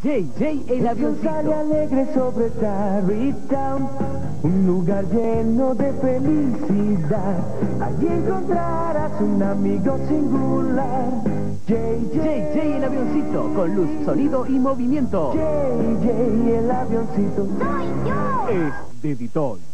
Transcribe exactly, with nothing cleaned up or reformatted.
J J el avioncito. Sale alegre sobre Tarrytown, un lugar lleno de felicidad. Allí encontrarás un amigo singular. J J J el avioncito, con luz, sonido y movimiento. J J el avioncito. ¡Soy yo! Es de Ditol.